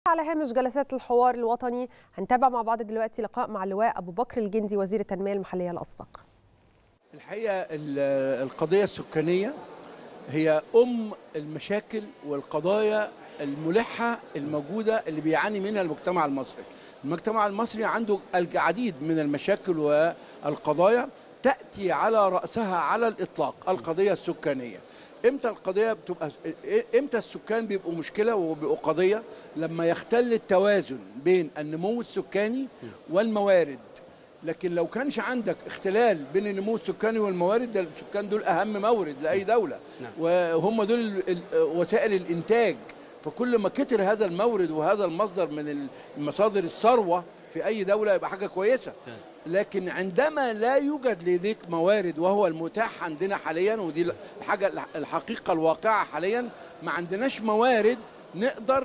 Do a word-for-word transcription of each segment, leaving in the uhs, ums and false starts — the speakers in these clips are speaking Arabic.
على هامش جلسات الحوار الوطني هنتابع مع بعض دلوقتي لقاء مع اللواء أبو بكر الجندي وزير التنمية المحلية الأسبق. الحقيقة القضية السكانية هي أم المشاكل والقضايا الملحة الموجودة اللي بيعاني منها المجتمع المصري. المجتمع المصري عنده العديد من المشاكل والقضايا تأتي على رأسها على الإطلاق القضية السكانية. امتى القضيه بتبقى امتى السكان بيبقوا مشكله وبيبقوا قضيه؟ لما يختل التوازن بين النمو السكاني والموارد. لكن لو كانش عندك اختلال بين النمو السكاني والموارد، ده السكان دول اهم مورد لاي دوله، وهم دول وسائل الانتاج. فكل ما كتر هذا المورد وهذا المصدر من المصادر الثروه في اي دوله يبقى حاجه كويسه. لكن عندما لا يوجد لديك موارد وهو المتاح عندنا حاليا، ودي الحاجه الحقيقه الواقعه حاليا، ما عندناش موارد نقدر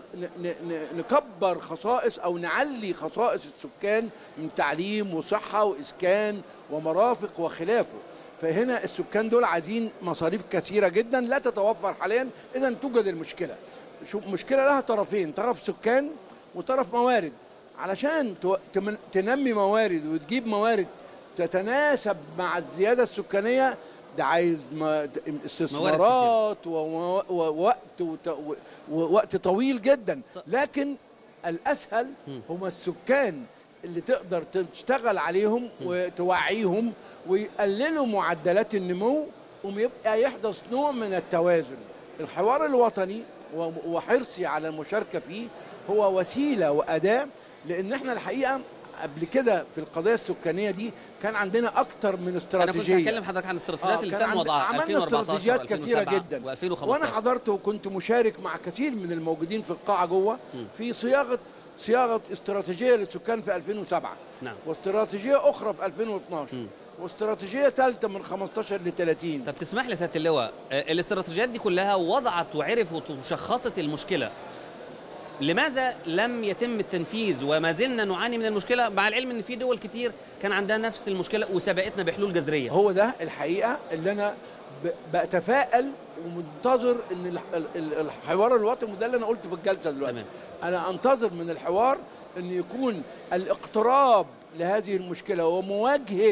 نكبر خصائص او نعلي خصائص السكان من تعليم وصحه واسكان ومرافق وخلافه. فهنا السكان دول عايزين مصاريف كثيره جدا لا تتوفر حاليا. اذا توجد المشكله. شوف، مشكله لها طرفين، طرف سكان وطرف موارد. علشان تنمي موارد وتجيب موارد تتناسب مع الزيادة السكانية، ده عايز استثمارات ووقت ووقت طويل جدا. لكن الأسهل هم السكان اللي تقدر تشتغل عليهم وتوعيهم ويقللوا معدلات النمو، ويبقى يحدث نوع من التوازن. الحوار الوطني وحرصي على المشاركة فيه هو وسيلة وأداة، لان احنا الحقيقه قبل كده في القضيه السكانيه دي كان عندنا اكتر من استراتيجيه. انا كنت هكلم حضرتك عن الاستراتيجيات آه اللي تم وضعها عملنا استراتيجيات كثيره جدا وألفين وخمسة عشر. وانا حضرت وكنت مشارك مع كثير من الموجودين في القاعه جوه في صياغه صياغه استراتيجيه للسكان في ألفين وسبعة. نعم. واستراتيجيه اخرى في ألفين واثناشر. م. واستراتيجيه ثالثه من خمستاشر ل ثلاثين. طب تسمح لي سياده اللواء، الاستراتيجيات دي كلها وضعت وعرفت وشخصت المشكله، لماذا لم يتم التنفيذ وما زلنا نعاني من المشكله، مع العلم ان في دول كتير كان عندها نفس المشكله وسبقتنا بحلول جذريه؟ هو ده الحقيقه اللي انا بتفائل ومنتظر ان الحوار الوطني، وده اللي انا قلته في الجلسه دلوقتي. تمام. انا انتظر من الحوار ان يكون الاقتراب لهذه المشكله ومواجهه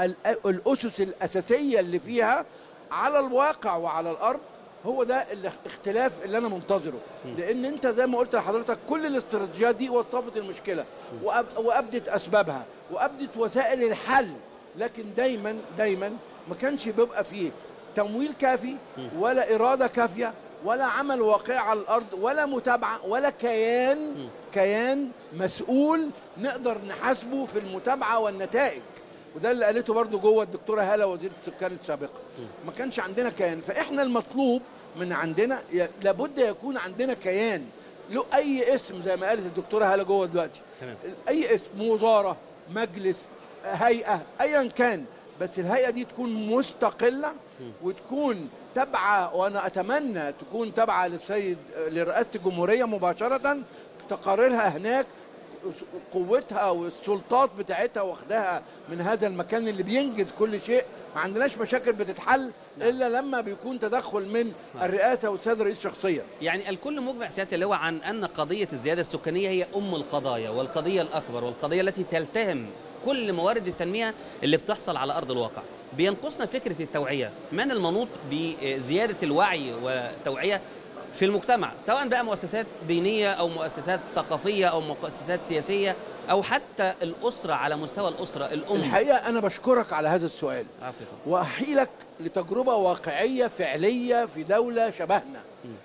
الاسس الاساسيه اللي فيها على الواقع وعلى الارض. هو ده الاختلاف اللي انا منتظره. لان انت زي ما قلت لحضرتك كل الاستراتيجيات دي وصفت المشكله وابدت اسبابها وابدت وسائل الحل، لكن دايما دايما ما كانش بيبقى فيه تمويل كافي ولا اراده كافيه ولا عمل واقعي على الارض ولا متابعه ولا كيان كيان مسؤول نقدر نحاسبه في المتابعه والنتائج. وده اللي قالته برضو جوه الدكتوره هاله وزيره السكان السابقه. ما كانش عندنا كيان. فاحنا المطلوب من عندنا لابد يكون عندنا كيان له اي اسم زي ما قالت الدكتوره هاله جوه دلوقتي. تمام. اي اسم، وزاره، مجلس، هيئه، ايا كان، بس الهيئه دي تكون مستقله وتكون تابعه، وانا اتمنى تكون تابعه للسيد لرئاسه الجمهوريه مباشره، تقاريرها هناك، قوتها والسلطات بتاعتها واخداها من هذا المكان اللي بينجز كل شيء. ما عندناش مشاكل بتتحل الا لما بيكون تدخل من الرئاسه والسيد الرئيس شخصيا. يعني الكل مجمع سياده اللواء عن ان قضيه الزياده السكانيه هي ام القضايا والقضيه الاكبر والقضيه التي تلتهم كل موارد التنميه اللي بتحصل على ارض الواقع. بينقصنا فكره التوعيه، من المنوط بزياده الوعي والتوعيه في المجتمع، سواء بقى مؤسسات دينيه او مؤسسات ثقافيه او مؤسسات سياسيه او حتى الاسره على مستوى الاسره الام. الحقيقه انا بشكرك على هذا السؤال. عفوا. واحيلك لتجربه واقعيه فعليه في دوله شبهنا.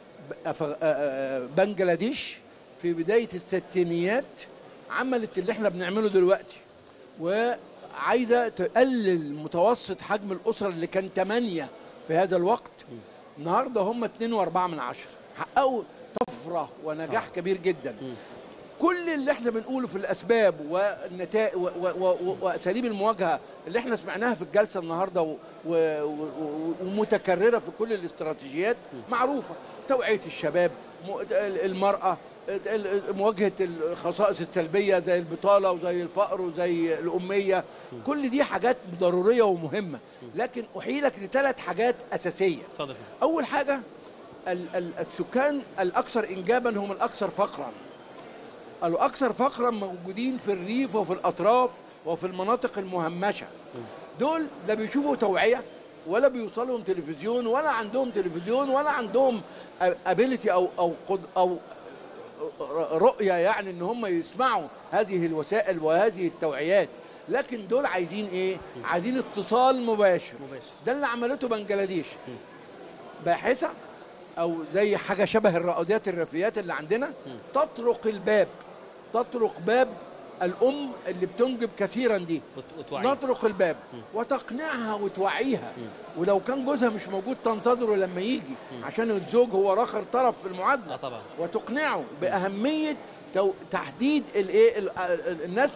بنجلاديش في بدايه الستينيات عملت اللي احنا بنعمله دلوقتي، وعايزه تقلل متوسط حجم الاسره اللي كان ثمانية في هذا الوقت. النهارده هم اتنين واربعة من عشرة، حققوا طفره ونجاح آه. كبير جدا. م. كل اللي احنا بنقوله في الاسباب والنتائج واساليب المواجهه اللي احنا سمعناها في الجلسه النهارده ومتكرره في كل الاستراتيجيات م. معروفه. توعيه الشباب، المراه، مواجهه الخصائص السلبيه زي البطاله وزي الفقر وزي الاميه، كل دي حاجات ضروريه ومهمه. لكن احيلك لثلاث حاجات اساسيه. اول حاجه السكان الاكثر انجابا هم الاكثر فقرا. الاكثر فقرا موجودين في الريف وفي الاطراف وفي المناطق المهمشه. دول لا بيشوفوا توعيه ولا بيوصلهم تلفزيون ولا عندهم تلفزيون ولا عندهم ابيليتي او او او رؤيه، يعني ان هم يسمعوا هذه الوسائل وهذه التوعيات. لكن دول عايزين ايه؟ عايزين اتصال مباشر. مباشر. ده اللي عملته بنجلاديش. باحثه او زي حاجه شبه الرائدات الريفيات اللي عندنا تطرق الباب، تطرق باب الام اللي بتنجب كثيرا دي، نطرق الباب وتقنعها وتوعيها. ولو كان جوزها مش موجود تنتظره لما يجي، عشان الزوج هو اخر طرف في المعادله. آه طبعا. وتقنعه باهميه تحديد الايه النسل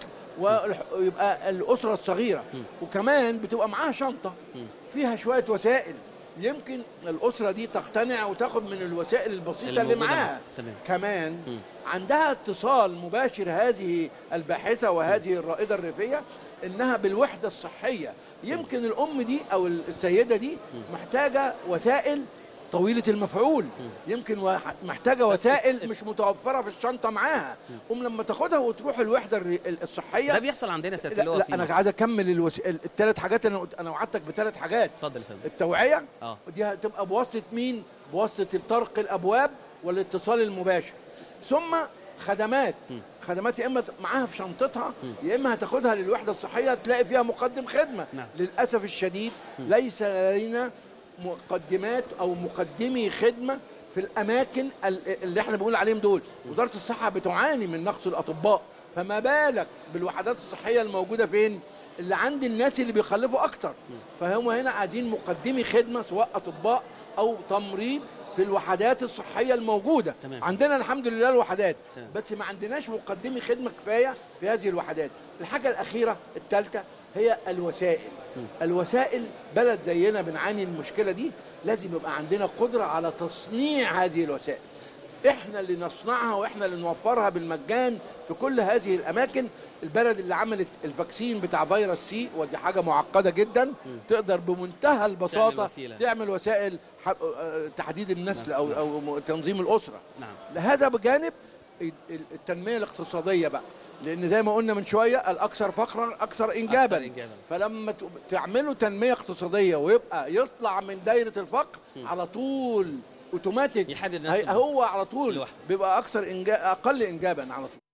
ويبقى الاسره الصغيره. وكمان بتبقى معاها شنطه فيها شويه وسائل، يمكن الأسرة دي تقتنع وتاخد من الوسائل البسيطة اللي معاها. كمان م. عندها اتصال مباشر هذه الباحثة وهذه الرائدة الريفية إنها بالوحدة الصحية. يمكن الأم دي أو السيدة دي محتاجة وسائل طويلة المفعول، يمكن محتاجة وسائل مش متوفرة في الشنطة معاها. قوم لما تاخدها وتروح الوحدة الصحية. ده بيحصل عندنا سيادة اللواء. لا, لا أنا عايز أكمل الوس... الثلاث حاجات. أنا أنا وعدتك بثلاث حاجات. اتفضل. التوعية اه دي هتبقى بواسطة مين؟ بواسطة طرق الأبواب والاتصال المباشر. ثم خدمات م. خدمات يا اما معاها في شنطتها يا اما هتاخدها للوحده الصحيه تلاقي فيها مقدم خدمه. نعم. للاسف الشديد م. ليس لدينا مقدمات او مقدمي خدمه في الاماكن اللي احنا بنقول عليهم دول. وزاره الصحه بتعاني من نقص الاطباء، فما بالك بالوحدات الصحيه الموجوده فين؟ اللي عند الناس اللي بيخلفوا اكتر. فهم هنا عايزين مقدمي خدمه سواء اطباء او تمريض في الوحدات الصحيه الموجوده. تمام. عندنا الحمد لله الوحدات. تمام. بس ما عندناش مقدمي خدمه كفايه في هذه الوحدات. الحاجه الاخيره الثالثه هي الوسائل. م. الوسائل بلد زينا بنعاني المشكله دي، لازم يبقى عندنا قدره على تصنيع هذه الوسائل. احنا اللي نصنعها واحنا اللي نوفرها بالمجان في كل هذه الاماكن. البلد اللي عملت الفاكسين بتاع فيروس سي ودي حاجه معقده جدا، م. تقدر بمنتهى البساطه تعمل, تعمل وسائل تحديد النسل او او تنظيم الاسره. نعم. هذا بجانب التنميه الاقتصاديه بقى، لان زي ما قلنا من شويه الاكثر فقرا اكثر انجابا. أكثر إنجابا. فلما تعملوا تنميه اقتصاديه ويبقى يطلع من دايره الفقر م. على طول اوتوماتيك هو على طول لوحده. بيبقى اكثر إنجاب اقل انجابا على طول.